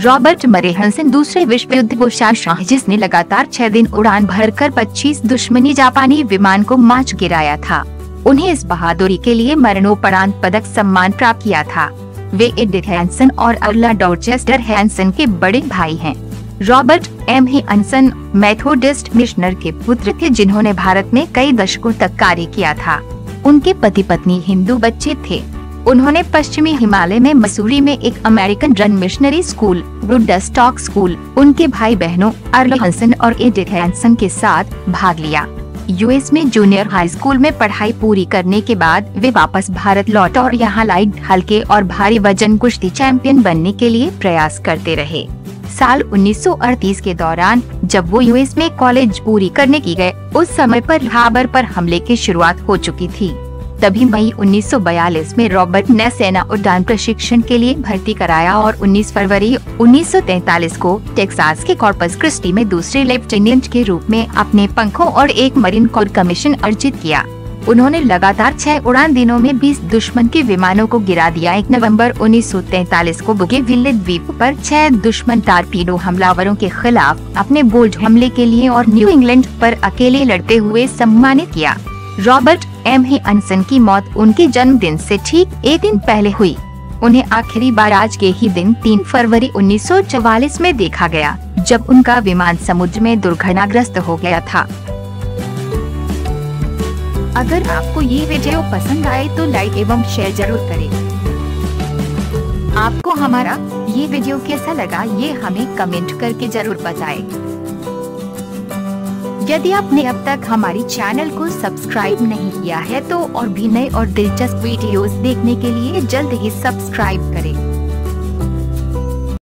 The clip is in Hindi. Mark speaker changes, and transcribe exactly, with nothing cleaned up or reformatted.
Speaker 1: रॉबर्ट मरे हंसन दूसरे विश्व युद्ध को शाह जिसने लगातार छह दिन उड़ान भरकर पच्चीस दुश्मनी जापानी विमान को मार गिराया था। उन्हें इस बहादुरी के लिए मरणोपरांत पदक सम्मान प्राप्त किया था। वे एडिथ हैंसन और अर्ला डॉर्चेस्टर हैंसन के बड़े भाई हैं। Robert M Hanson Methodist missioner के पुत्र थे जिन्होंने भारत में कई दशकों तक कार्य किया था। उनके पति पत्नी हिंदू बच्चे थे। उन्होंने पश्चिमी हिमालय में मसूरी में एक American run missionary school Woodstock school उनके भाई बहनों अर्ला हंसन और एडिथ हैंसन के साथ भाग लिया। यूएस में जूनियर हाई स्कूल में पढ़ाई पूरी करने के बाद वे वापस भारत लौटे और यहाँ लाइट हल्के और भारी वजन कुश्ती चैंपियन बनने के लिए प्रयास करते रहे। साल उन्नीस सौ अड़तीस के दौरान जब वो यूएस में कॉलेज पूरी करने की गए, उस समय पर हार्बर पर हमले की शुरुआत हो चुकी थी। तभी मई उन्नीस सौ बयालीस में रॉबर्ट ने सेना उड़ान प्रशिक्षण के लिए भर्ती कराया और उन्नीस फरवरी उन्नीस सौ तैंतालीस को टेक्सास के कॉर्पस क्रिस्टी में दूसरे लेफ्टिनेंट के रूप में अपने पंखों और एक मरीन कोर कमीशन अर्जित किया। उन्होंने लगातार छह उड़ान दिनों में बीस दुश्मन के विमानों को गिरा दिया। एक नवंबर उन्नीस सौ तैंतालीस को बोगेविले द्वीप पर छह दुश्मन टारपीडो हमलावरों के खिलाफ अपने बोल्ड हमले के लिए और न्यू इंग्लैंड पर अकेले लड़ते हुए सम्मानित किया। रॉबर्ट एम हंसन की मौत उनके जन्मदिन से ठीक एक दिन पहले हुई। उन्हें आखिरी बार आज के ही दिन तीन फरवरी उन्नीस सौ चौवालीस में देखा गया, जब उनका विमान समुद्र में दुर्घटनाग्रस्त हो गया था। अगर आपको ये वीडियो पसंद आए तो लाइक एवं शेयर जरूर करें। आपको हमारा ये वीडियो कैसा लगा ये हमें कमेंट करके जरूर बताएं। यदि आपने अब तक हमारी चैनल को सब्सक्राइब नहीं किया है तो और भी नए और दिलचस्प वीडियोस देखने के लिए जल्द ही सब्सक्राइब करें।